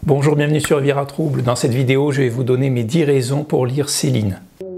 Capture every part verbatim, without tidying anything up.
Bonjour, bienvenue sur Riviera Trouble. Dans cette vidéo, je vais vous donner mes dix raisons pour lire Céline.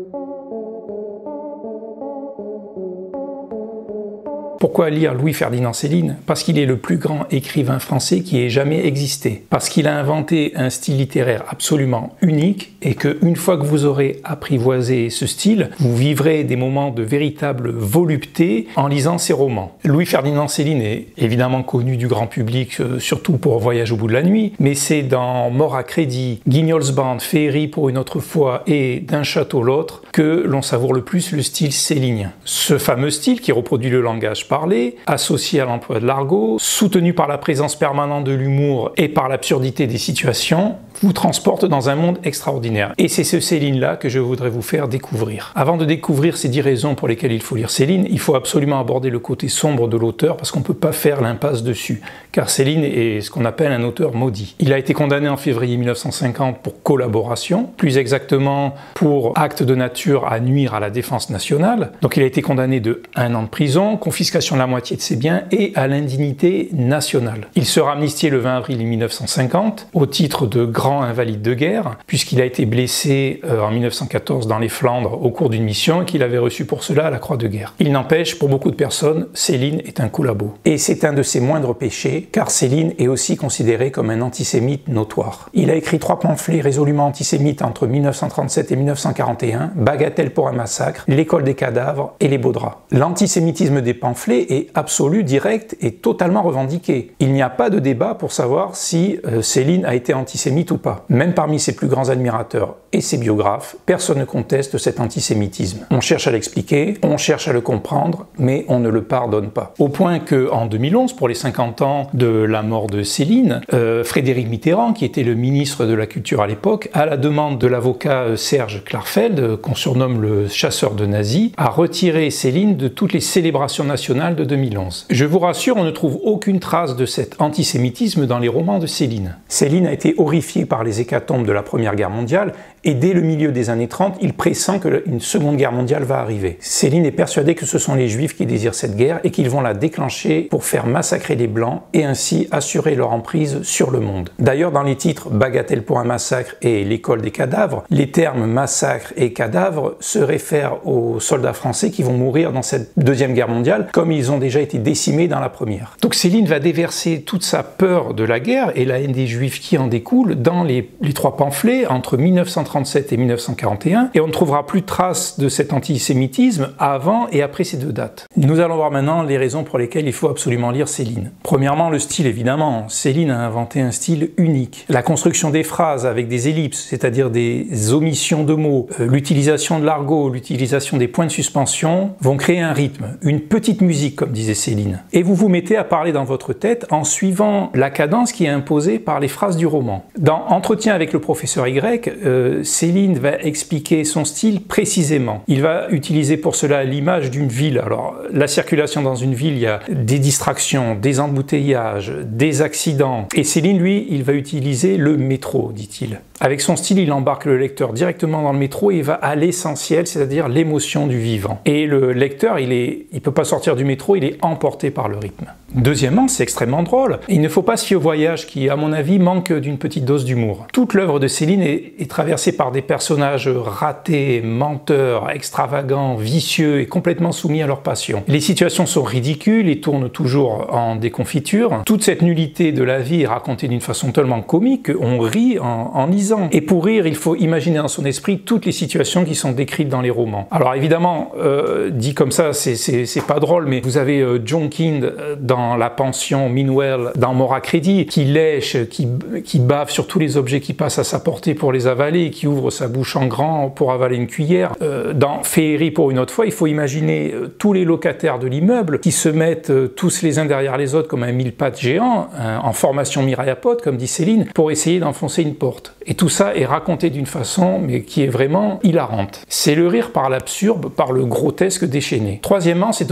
Pourquoi lire Louis-Ferdinand Céline? Parce qu'il est le plus grand écrivain français qui ait jamais existé. Parce qu'il a inventé un style littéraire absolument unique et que une fois que vous aurez apprivoisé ce style, vous vivrez des moments de véritable volupté en lisant ses romans. Louis-Ferdinand Céline est évidemment connu du grand public, surtout pour Voyage au bout de la nuit, mais c'est dans Mort à crédit, Guignol's Band, Féerie pour une autre fois et D'un château l'autre que l'on savoure le plus le style célinien. Ce fameux style qui reproduit le langage parlé, associé à l'emploi de l'argot, soutenu par la présence permanente de l'humour et par l'absurdité des situations, vous transporte dans un monde extraordinaire. Et c'est ce Céline-là que je voudrais vous faire découvrir. Avant de découvrir ces dix raisons pour lesquelles il faut lire Céline, il faut absolument aborder le côté sombre de l'auteur parce qu'on ne peut pas faire l'impasse dessus. Car Céline est ce qu'on appelle un auteur maudit. Il a été condamné en février mille neuf cent cinquante pour collaboration, plus exactement pour acte de nature à nuire à la défense nationale. Donc il a été condamné de un an de prison, confiscation de la moitié de ses biens et à l'indignité nationale. Il sera amnistié le vingt avril mille neuf cent cinquante au titre de grand invalide de guerre, puisqu'il a été blessé euh, en mille neuf cent quatorze dans les Flandres au cours d'une mission et qu'il avait reçu pour cela la croix de guerre. Il n'empêche, pour beaucoup de personnes, Céline est un collabo. Et c'est un de ses moindres péchés, car Céline est aussi considéré comme un antisémite notoire. Il a écrit trois pamphlets résolument antisémites entre mille neuf cent trente-sept et mille neuf cent quarante et un, Bagatelle pour un massacre, L'école des cadavres et Les beaux draps. L'antisémitisme des pamphlets est absolu, direct et totalement revendiqué. Il n'y a pas de débat pour savoir si euh, Céline a été antisémite ou pas. Même parmi ses plus grands admirateurs et ses biographes, personne ne conteste cet antisémitisme. On cherche à l'expliquer, on cherche à le comprendre, mais on ne le pardonne pas. Au point que en deux mille onze, pour les cinquante ans de la mort de Céline, euh, Frédéric Mitterrand, qui était le ministre de la Culture à l'époque, à la demande de l'avocat Serge Klarfeld, qu'on surnomme le chasseur de nazis, a retiré Céline de toutes les célébrations nationales de deux mille onze. Je vous rassure, on ne trouve aucune trace de cet antisémitisme dans les romans de Céline. Céline a été horrifié par les hécatombes de la Première Guerre mondiale et dès le milieu des années trente, il pressent qu'une Seconde Guerre mondiale va arriver. Céline est persuadé que ce sont les Juifs qui désirent cette guerre et qu'ils vont la déclencher pour faire massacrer les Blancs et ainsi assurer leur emprise sur le monde. D'ailleurs, dans les titres Bagatelle pour un massacre et L'école des cadavres, les termes massacre et cadavre se réfèrent aux soldats français qui vont mourir dans cette Deuxième Guerre mondiale comme ils ont déjà été décimés dans la Première. Donc Céline va déverser toute sa peur de la guerre et la haine des Juifs qui en découle dans les, les trois pamphlets entre mille neuf cent trente-sept et mille neuf cent quarante et un et on ne trouvera plus de traces de cet antisémitisme avant et après ces deux dates. Nous allons voir maintenant les raisons pour lesquelles il faut absolument lire Céline. Premièrement, le style évidemment. Céline a inventé un style unique. La construction des phrases avec des ellipses, c'est-à-dire des omissions de mots, euh, l'utilisation de l'argot, l'utilisation des points de suspension vont créer un rythme, une petite musique comme disait Céline. Et vous vous mettez à parler dans votre tête en suivant la cadence qui est imposée par les phrases du roman. Dans Entretien avec le professeur Y, euh, Céline va expliquer son style précisément. Il va utiliser pour cela l'image d'une ville. Alors, la circulation dans une ville, il y a des distractions, des embouteillages, des accidents. Et Céline, lui, il va utiliser le métro, dit-il. Avec son style, il embarque le lecteur directement dans le métro et il va à l'essentiel, c'est-à-dire l'émotion du vivant. Et le lecteur, il est, il peut pas sortir du métro, il est emporté par le rythme. Deuxièmement, c'est extrêmement drôle. Il ne faut pas se fier au voyage qui, à mon avis, manque d'une petite dose d'humour. Toute l'œuvre de Céline est, est traversée par des personnages ratés, menteurs, extravagants, vicieux et complètement soumis à leur passion. Les situations sont ridicules et tournent toujours en déconfiture. Toute cette nullité de la vie est racontée d'une façon tellement comique qu'on rit en, en lisant. Et pour rire, il faut imaginer dans son esprit toutes les situations qui sont décrites dans les romans. Alors évidemment, euh, dit comme ça, c'est pas drôle, mais vous avez euh, John Keane dans La pension Meanwell, dans Mort à crédit, qui lèche, qui, qui bave sur tous les objets qui passent à sa portée pour les avaler, qui ouvre sa bouche en grand pour avaler une cuillère. Euh, dans Féerie pour une autre fois, il faut imaginer euh, tous les locataires de l'immeuble qui se mettent euh, tous les uns derrière les autres comme un mille-pattes géant, hein, en formation Mireille Apôtre, comme dit Céline, pour essayer d'enfoncer une porte. Et tout ça est raconté d'une façon mais qui est vraiment hilarante. C'est le rire par l'absurde, par le grotesque déchaîné. Troisièmement, c'est original.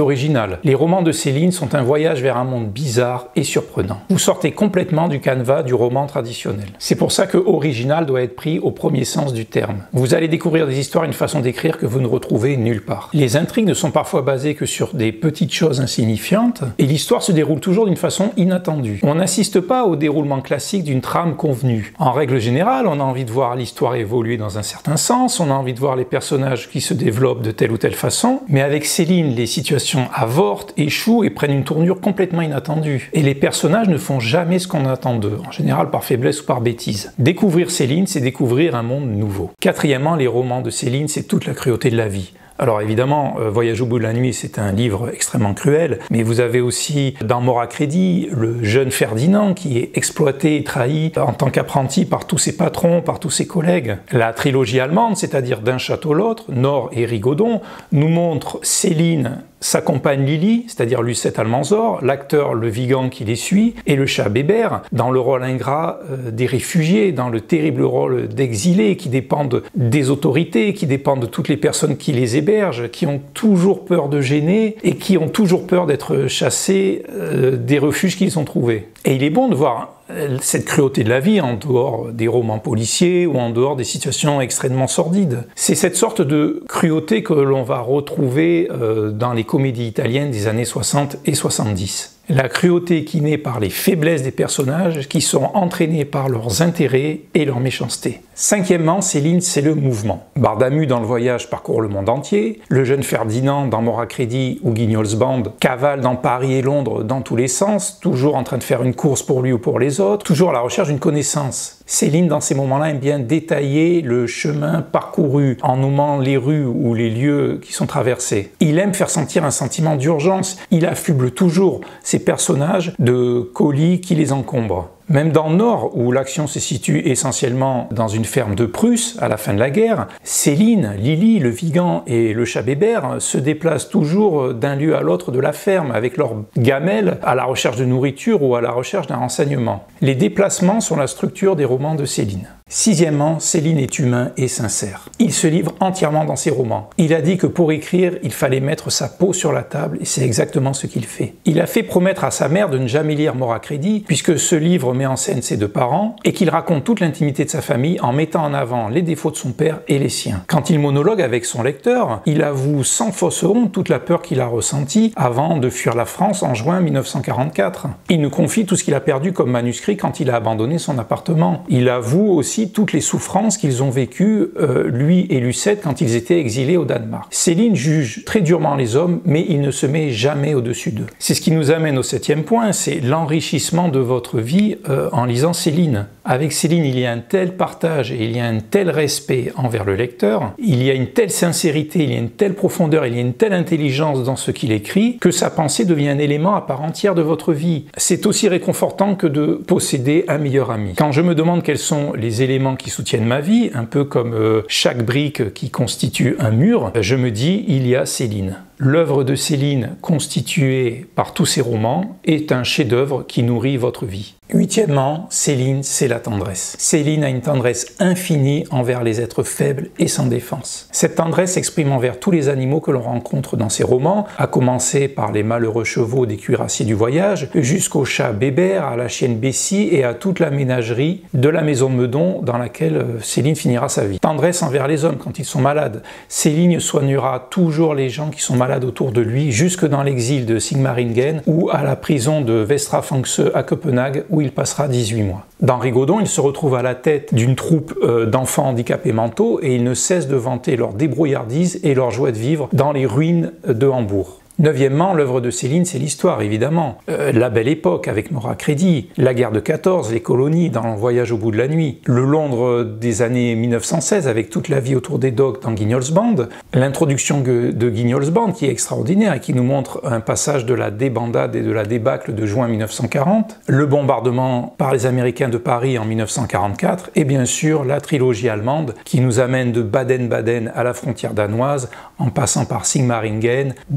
original. Les romans de Céline sont un voyage vers un monde bizarre et surprenant. Vous sortez complètement du canevas du roman traditionnel. C'est pour ça que original doit être pris au premier sens du terme. Vous allez découvrir des histoires et une façon d'écrire que vous ne retrouvez nulle part. Les intrigues ne sont parfois basées que sur des petites choses insignifiantes et l'histoire se déroule toujours d'une façon inattendue. On n'assiste pas au déroulement classique d'une trame convenue. En règle générale, on a envie de voir l'histoire évoluer dans un certain sens, on a envie de voir les personnages qui se développent de telle ou telle façon, mais avec Céline, les situations avortent, échouent et prennent une tournure complètement inattendue. Et les personnages ne font jamais ce qu'on attend d'eux, en général par faiblesse ou par bêtise. Découvrir Céline, c'est découvrir un monde nouveau. Quatrièmement, les romans de Céline, c'est toute la cruauté de la vie. Alors évidemment, euh, Voyage au bout de la nuit, c'est un livre extrêmement cruel, mais vous avez aussi dans Mort à crédit, le jeune Ferdinand qui est exploité et trahi en tant qu'apprenti par tous ses patrons, par tous ses collègues. La trilogie allemande, c'est-à-dire D'un château l'autre, Nord et Rigaudon, nous montre Céline, sa compagne Lily, c'est-à-dire Lucette Almanzor, l'acteur Le Vigan qui les suit, et le chat Bébert, dans le rôle ingrat euh, des réfugiés, dans le terrible rôle d'exilés qui dépendent des autorités, qui dépendent de toutes les personnes qui les hébergent, qui ont toujours peur de gêner et qui ont toujours peur d'être chassés euh, des refuges qu'ils ont trouvés. Et il est bon de voir cette cruauté de la vie en dehors des romans policiers ou en dehors des situations extrêmement sordides. C'est cette sorte de cruauté que l'on va retrouver euh, dans les comédies italiennes des années soixante et soixante-dix. La cruauté qui naît par les faiblesses des personnages qui sont entraînés par leurs intérêts et leur méchanceté. Cinquièmement, Céline, c'est le mouvement. Bardamu dans Le Voyage parcourt le monde entier, le jeune Ferdinand dans Mort à crédit ou Guignol's Band cavale dans Paris et Londres dans tous les sens, toujours en train de faire une course pour lui ou pour les autres, toujours à la recherche d'une connaissance. Céline, dans ces moments-là, aime bien détailler le chemin parcouru en nommant les rues ou les lieux qui sont traversés. Il aime faire sentir un sentiment d'urgence, il affuble toujours ses personnages de colis qui les encombrent. Même dans le Nord, où l'action se situe essentiellement dans une ferme de Prusse à la fin de la guerre, Céline, Lily, le Vigan et le chat Bébert se déplacent toujours d'un lieu à l'autre de la ferme avec leurs gamelles à la recherche de nourriture ou à la recherche d'un renseignement. Les déplacements sont la structure des romans de Céline. Sixièmement, Céline est humain et sincère. Il se livre entièrement dans ses romans. Il a dit que pour écrire, il fallait mettre sa peau sur la table et c'est exactement ce qu'il fait. Il a fait promettre à sa mère de ne jamais lire Mort à crédit puisque ce livre met en scène ses deux parents et qu'il raconte toute l'intimité de sa famille en mettant en avant les défauts de son père et les siens. Quand il monologue avec son lecteur, il avoue sans fausse honte toute la peur qu'il a ressentie avant de fuir la France en juin mille neuf cent quarante-quatre. Il nous confie tout ce qu'il a perdu comme manuscrit quand il a abandonné son appartement. Il avoue aussi toutes les souffrances qu'ils ont vécues, euh, lui et Lucette, quand ils étaient exilés au Danemark. Céline juge très durement les hommes, mais il ne se met jamais au-dessus d'eux. C'est ce qui nous amène au septième point, c'est l'enrichissement de votre vie euh, en lisant Céline. Avec Céline, il y a un tel partage et il y a un tel respect envers le lecteur, il y a une telle sincérité, il y a une telle profondeur, il y a une telle intelligence dans ce qu'il écrit, que sa pensée devient un élément à part entière de votre vie. C'est aussi réconfortant que de posséder un meilleur ami. Quand je me demande quels sont les éléments qui soutiennent ma vie, un peu comme euh, chaque brique qui constitue un mur, je me dis, il y a Céline. L'œuvre de Céline, constituée par tous ses romans, est un chef-d'œuvre qui nourrit votre vie. Huitièmement, Céline, c'est la tendresse. Céline a une tendresse infinie envers les êtres faibles et sans défense. Cette tendresse s'exprime envers tous les animaux que l'on rencontre dans ses romans, à commencer par les malheureux chevaux des cuirassiers du voyage, jusqu'au chat Bébert, à la chienne Bessie et à toute la ménagerie de la maison de Meudon dans laquelle Céline finira sa vie. Tendresse envers les hommes quand ils sont malades. Céline soignera toujours les gens qui sont malades autour de lui, jusque dans l'exil de Sigmaringen ou à la prison de Vestra Fängelse à Copenhague, où il passera dix-huit mois. Dans Rigaudon, il se retrouve à la tête d'une troupe euh, d'enfants handicapés mentaux et il ne cesse de vanter leur débrouillardise et leur joie de vivre dans les ruines de Hambourg. Neuvièmement, l'œuvre de Céline, c'est l'histoire, évidemment. Euh, la Belle Époque avec Mort à crédit, la guerre de quatorze, les colonies dans Le Voyage au bout de la nuit, le Londres des années mille neuf cent seize avec toute la vie autour des docks dans Guignol's Band, l'introduction de Guignol's Band qui est extraordinaire et qui nous montre un passage de la débandade et de la débâcle de juin mille neuf cent quarante, le bombardement par les Américains de Paris en mille neuf cent quarante-quatre et bien sûr la trilogie allemande qui nous amène de Baden-Baden à la frontière danoise en passant par Sigmaringen, Berlin,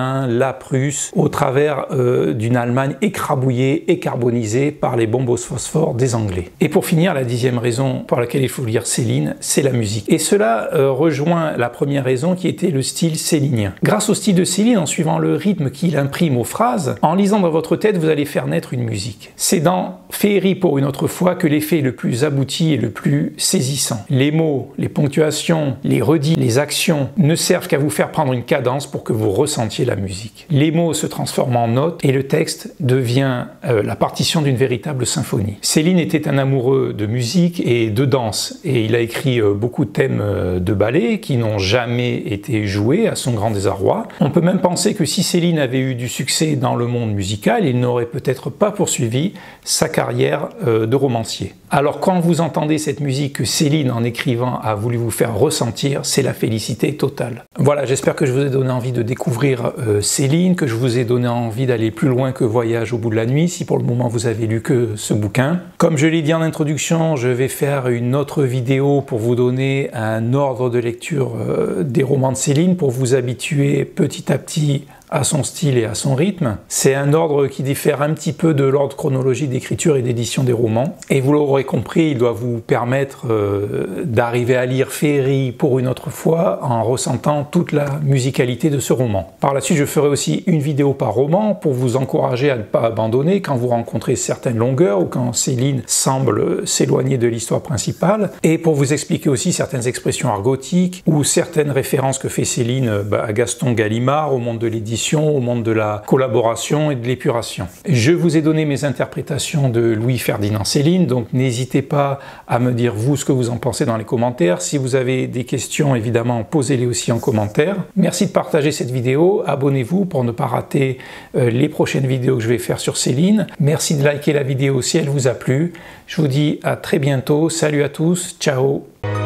Berlin, la Prusse, au travers euh, d'une Allemagne écrabouillée et carbonisée par les bombes au phosphore des Anglais. Et pour finir, la dixième raison pour laquelle il faut lire Céline, c'est la musique. Et cela euh, rejoint la première raison qui était le style célinien. Grâce au style de Céline, en suivant le rythme qu'il imprime aux phrases, en lisant dans votre tête, vous allez faire naître une musique. C'est dans Féerie pour une autre fois que l'effet est le plus abouti et le plus saisissant. Les mots, les ponctuations, les redits, les actions ne servent qu'à vous faire prendre une cadence pour que vous ressentiez la musique. Les mots se transforment en notes et le texte devient euh, la partition d'une véritable symphonie. Céline était un amoureux de musique et de danse et il a écrit euh, beaucoup de thèmes euh, de ballet qui n'ont jamais été joués à son grand désarroi. On peut même penser que si Céline avait eu du succès dans le monde musical, il n'aurait peut-être pas poursuivi sa carrière euh, de romancier. Alors quand vous entendez cette musique que Céline, en écrivant, a voulu vous faire ressentir, c'est la félicité totale. Voilà, j'espère que je vous ai donné envie de découvrir euh, Céline, que je vous ai donné envie d'aller plus loin que Voyage au bout de la nuit, si pour le moment vous avez lu que ce bouquin. Comme je l'ai dit en introduction, je vais faire une autre vidéo pour vous donner un ordre de lecture euh, des romans de Céline, pour vous habituer petit à petit à son style et à son rythme. C'est un ordre qui diffère un petit peu de l'ordre chronologique d'écriture et d'édition des romans. Et vous l'aurez compris, il doit vous permettre euh, d'arriver à lire Féerie pour une autre fois en ressentant toute la musicalité de ce roman. Par la suite, je ferai aussi une vidéo par roman pour vous encourager à ne pas abandonner quand vous rencontrez certaines longueurs ou quand Céline semble s'éloigner de l'histoire principale, et pour vous expliquer aussi certaines expressions argotiques ou certaines références que fait Céline bah, à Gaston Gallimard, au monde de l'édition, au monde de la collaboration et de l'épuration. Je vous ai donné mes interprétations de Louis-Ferdinand Céline, donc n'hésitez pas à me dire vous ce que vous en pensez dans les commentaires. Si vous avez des questions, évidemment, posez-les aussi en commentaire. Merci de partager cette vidéo, abonnez-vous pour ne pas rater euh, les prochaines vidéos que je vais faire sur Céline. Merci de liker la vidéo si elle vous a plu. Je vous dis à très bientôt, salut à tous, ciao.